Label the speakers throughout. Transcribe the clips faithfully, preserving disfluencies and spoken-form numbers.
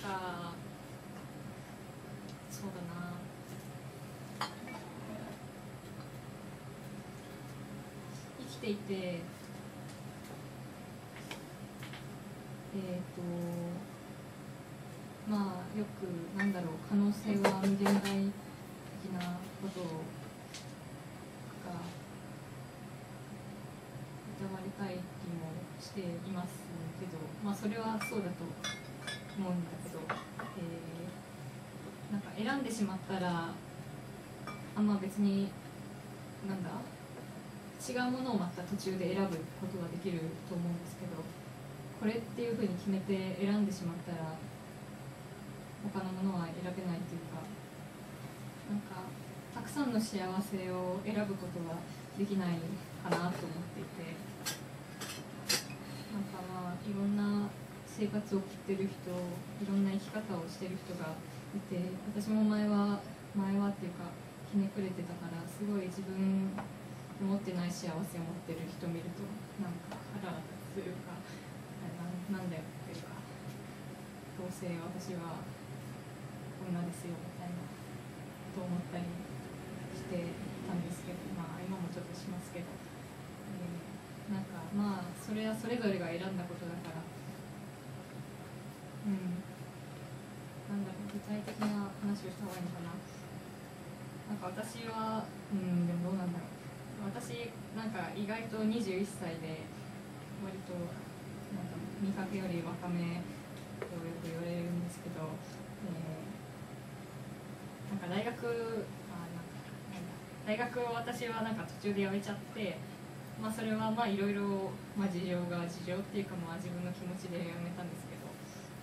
Speaker 1: かそうだな、生きていてえっ、ー、とまあよくなんだろう、可能性は無限大的なことが歌われたい気もしていますけど、まあそれはそうだと思うんだけど、えー、なんか選んでしまったらあんま別になんだ違うものをまた途中で選ぶことができると思うんですけど、これっていうふうに決めて選んでしまったら他のものは選べないというか、なんかたくさんの幸せを選ぶことができないかなと思っていて、なんかまあいろんな生活を送ってる人、いろんな生き方をしてる人がいて、私も前は前はっていうかひねくれてたから、すごい自分持ってない幸せを持ってる人を見るとなんか腹が立つというか、な, なんだよっていうか、どうせ私は女ですよみたいなと思ったりしてたんですけど、まあ今もちょっとしますけど、えー、なんかまあそれはそれぞれが選んだことだから、うん、なんだろう、具体的な話をした方がいいのかな。なんか私は、うん、でもどうなんだろう、私なんか意外とにじゅういっさいで割となんか見かけより若めとよく言われるんですけど、えー、なんか大学あなんかなんだ大学を私はなんか途中で辞めちゃって、まあそれはまあいろいろまあ事情が事情っていうかまあ自分の気持ちで辞めたんですけど、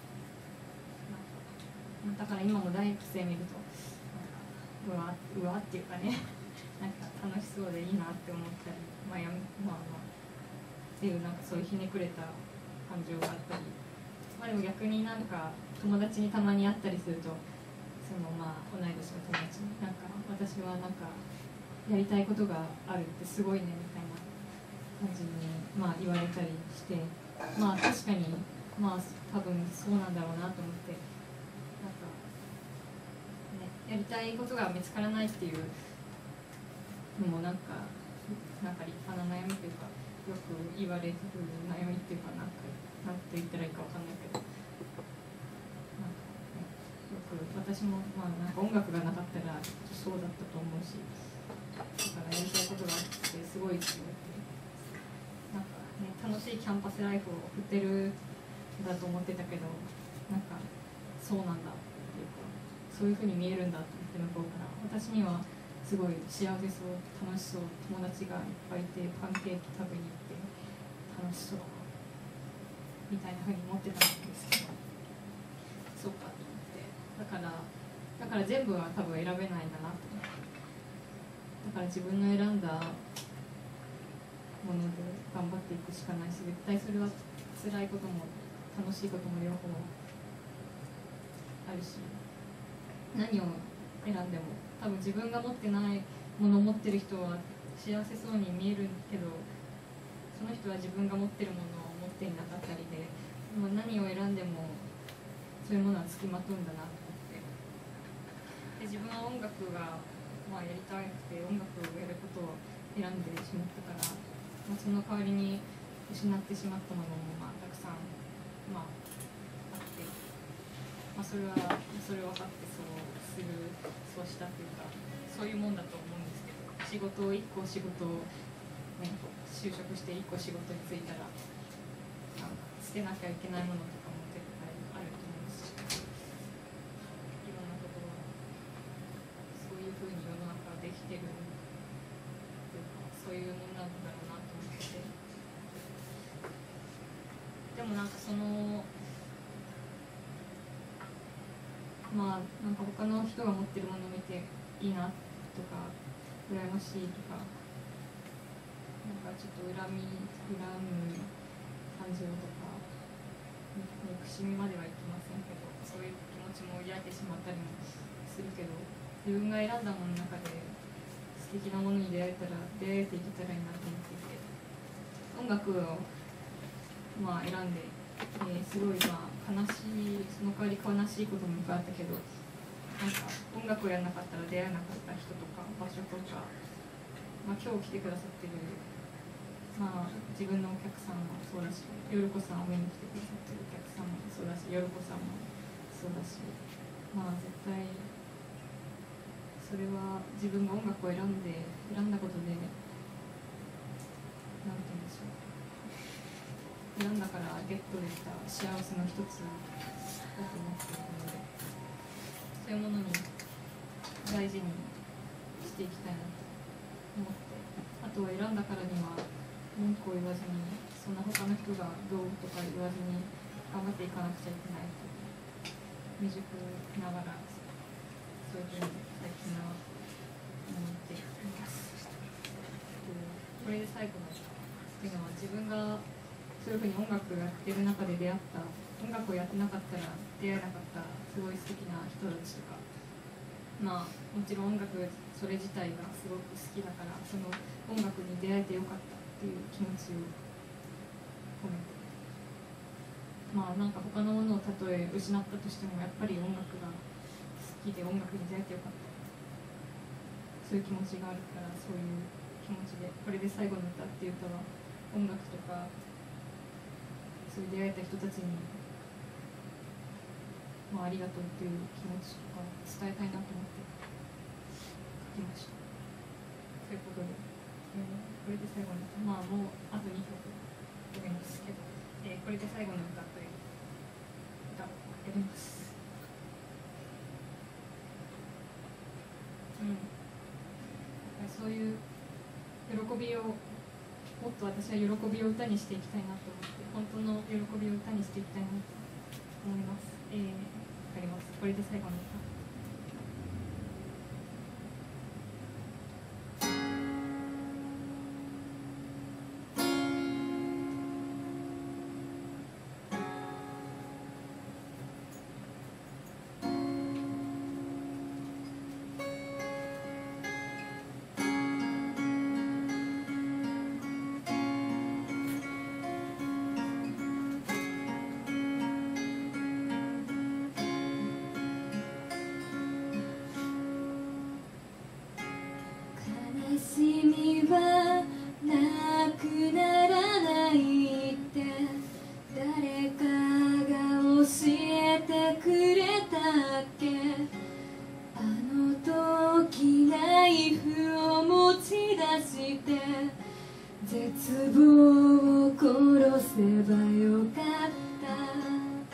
Speaker 1: なんかだから今も大学生見るとなんかうわうわっていうかねなんか楽しそうでいいなって思ったり、まあやまあまあっていうなんかそういうひねくれた感情があったり、まあでも逆になんか友達にたまに会ったりすると、そのまあ同い年の友達になんか私はなんかやりたいことがあるってすごいねみたいな感じにまあ言われたりして、まあ確かにまあ多分そうなんだろうなと思って、なんかねやりたいことが見つからないっていうもうなんか、なんか立派な悩みというか、よく言われる悩みっていうか、なんか、なんて言ったらいいかわかんないけど、なんか、ね、よく私も、まあ、なんか音楽がなかったらそうだったと思うし、だからやりたいことがあってすごいって言われて、なんかね、楽しいキャンパスライフを送ってるんだと思ってたけど、なんか、そうなんだっていうか、そういうふうに見えるんだと思って向こうから、私には、すごい幸せそう、楽しそう、友達がいっぱいいてパンケーキ食べに行って楽しそうみたいな風に思ってたんですけど、そうかと思って、だからだから全部は多分選べないんだなと思って、だから自分の選んだもので頑張っていくしかないし、絶対それは辛いことも楽しいことも両方あるし、何を選んでも多分自分が持ってないものを持ってる人は幸せそうに見えるけど、その人は自分が持ってるものを持っていなかったりで、まあ、何を選んでもそういうものはつきまとうんだなと思って、で自分は音楽が、まあ、やりたくて音楽をやることを選んでしまったから、まあ、その代わりに失ってしまったものもまあたくさん、まあ、あって、まあ、それはそれを分かってそうするそうしたというか、そういうもんだと思うんですけど、仕事をいっこ仕事を、ね、就職していっこ仕事に就いたらなんか捨てなきゃいけないものとかも絶対あると思うし、いろんなところがそういうふうに世の中はできてるというか、そういうものなんだろうなと思ってて、でもなんかそのまあなんか他の人が持ってるものを見ていいなとか羨ましいとか、なんかちょっと恨み恨む感情とか憎しみまではいきませんけど、そういう気持ちも抱いてしまったりもするけど、自分が選んだものの中で素敵なものに出会えたら出会えていけたらいいなと思っていて、音楽をまあ選んで、えー、すごいまあ悲しい、その代わり悲しいこともいっぱいあったけど、なんか音楽をやらなかったら出会えなかった人とか場所とか、まあ、今日来てくださってる、まあ、自分のお客さんもそうだし、よるこさんを見に来てくださってるお客さんもそうだし、よるこさんもそうだし、まあ絶対それは自分が音楽を選んで選んだことで、なんて言うんでしょう、選んだからゲットできた幸せの一つだと思っているので、そういうものに大事にしていきたいなと思って、あとは選んだからには文句を言わずに、そんな他の人がどうとか言わずに頑張っていかなくちゃいけないと未熟ながら、そういうふうに最近は思っています。これで最後のっていうのは、自分がそういうふうに音楽をやってる中で出会った、音楽をやってなかったら出会えなかったすごい素敵な人たちとか、まあもちろん音楽それ自体がすごく好きだから、その音楽に出会えてよかったっていう気持ちを込めて、まあなんか他のものをたとえ失ったとしても、やっぱり音楽が好きで音楽に出会えてよかった、そういう気持ちがあるから、そういう気持ちで、これで最後の歌っていう歌は音楽とかそういう出会えた人たちに、まあ、ありがとうっていう気持ちとか伝えたいなと思って書きました。ということで、えー、これで最後の歌、まあもうあとにきょくやりますけど、えー、これで最後の歌という歌をやります。うん、そういう喜びを、もっと私は喜びを歌にしていきたいなと思って、本当の喜びを歌にしていきたいなと思います。えー、わかります。これで最後の歌。
Speaker 2: 悲しみはなくならないって誰かが教えてくれたっけ。あの時ナイフを持ち出して絶望を殺せばよかった。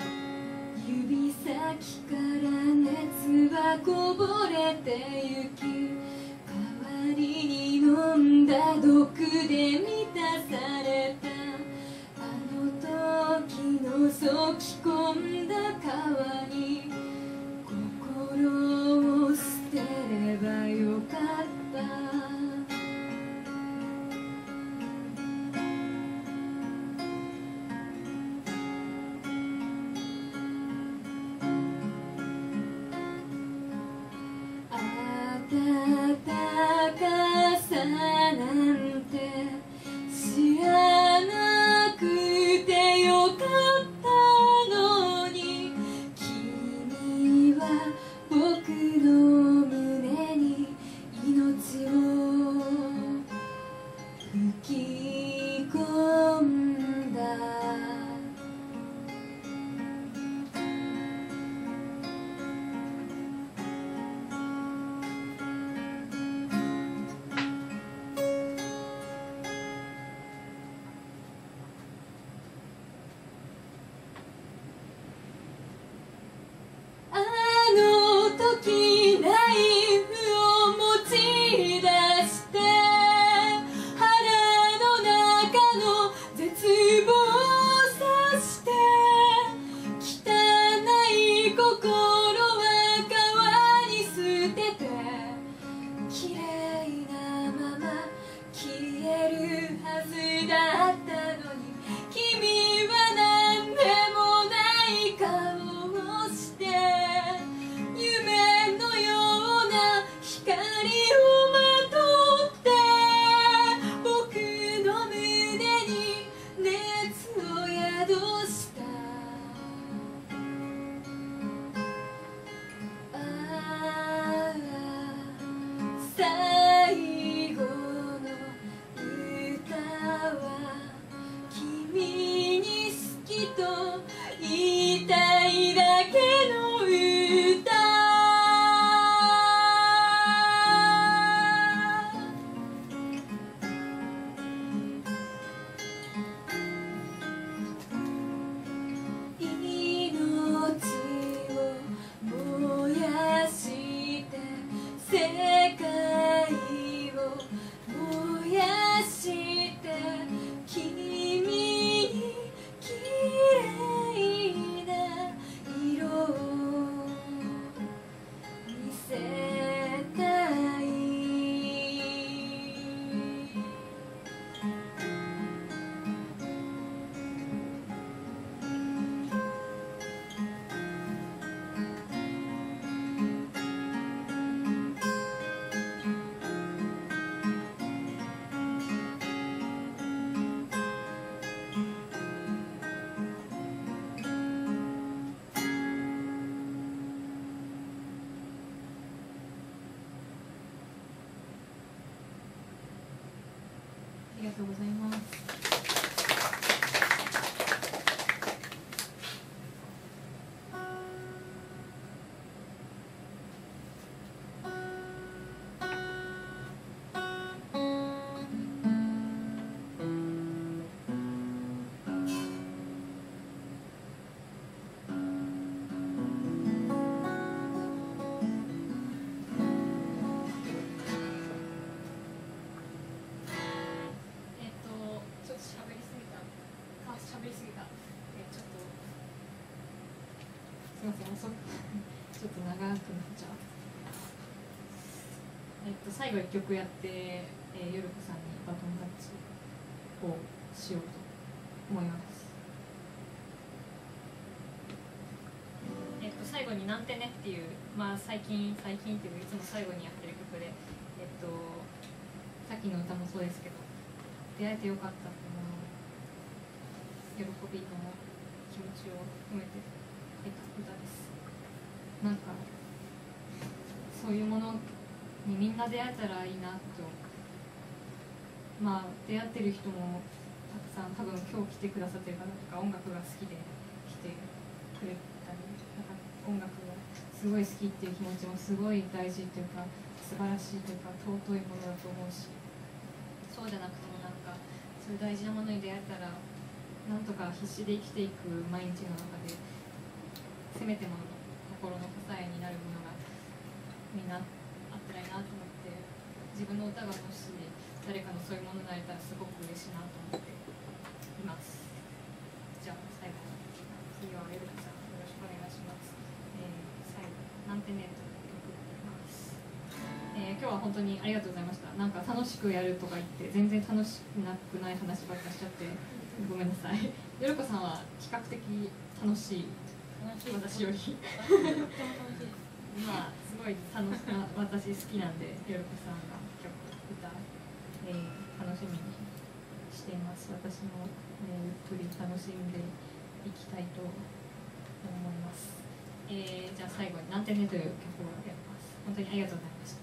Speaker 2: 指先から熱はこぼれてゆき、代わりに飲んだ毒で満たされた。あの時のそき込んだ川に心を捨てればよかった。暖かさなんて知らなくてよかったのに、気
Speaker 1: がとうございます。すみません、遅くちょっと長くなっちゃう。えっと最後いっきょくやって、えー、よるこさんにバトンタッチをしようと思います。えっと最後になんてねっていう、まあ最近最近っていういつも最後にやってる曲で、えっとさっきの歌もそうですけど、出会えてよかったっていうもの喜びの気持ちを込めて書いた歌です。なんかそういうものにみんな出会えたらいいなと、まあ出会ってる人もたくさん、多分今日来てくださってる方とか音楽が好きで来てくれたり、なんか音楽がすごい好きっていう気持ちもすごい大事っていうか素晴らしいというか尊いものだと思うし、そうじゃなくてもなんかそういう大事なものに出会えたらなんとか必死で生きていく毎日の中でせめてもの心の支えになるものがみんなあったらいいなと思って、自分の歌がもし誰かのそういうものになれたらすごく嬉しいなと思っています。じゃあ最後次はエルカさんよろしくお願いします。えー、最後なんてねという曲になります。えー、今日は本当にありがとうございました。なんか楽しくやるとか言って全然楽しくなくない話ばっかしちゃってごめんなさい。よるこさんは比較的楽しい、私よりまあすごい楽し私好きなんで、よるこさんが曲歌、えー、楽しみにしています。私も、えー、ゆっくり楽しんでいきたいと思います。えー、じゃあ最後になんてねという曲をやります。本当にありがとうございました。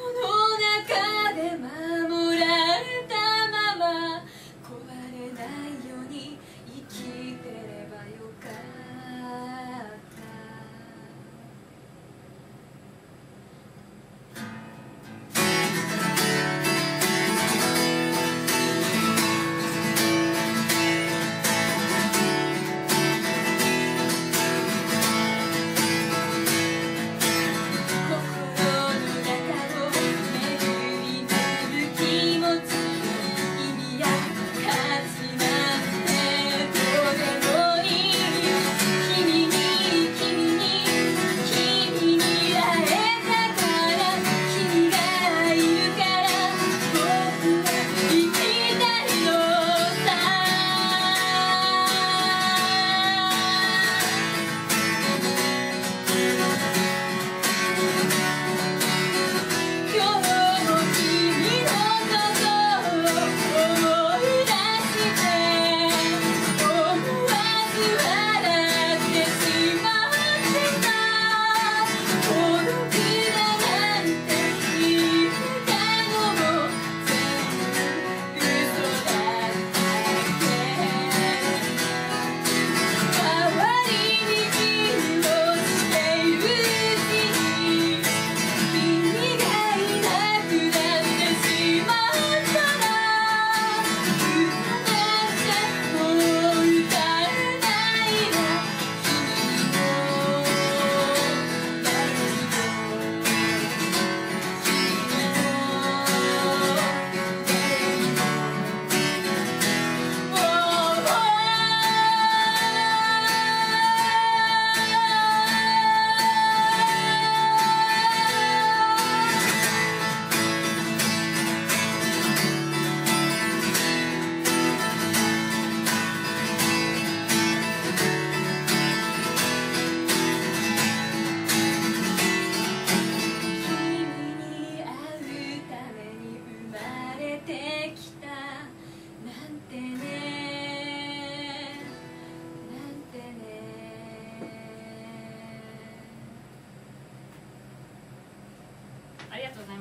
Speaker 2: 壊れない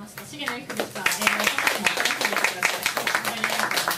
Speaker 1: ました。重野由紀でした。えー、この後も楽しんでいってください。どうもありがとうございました。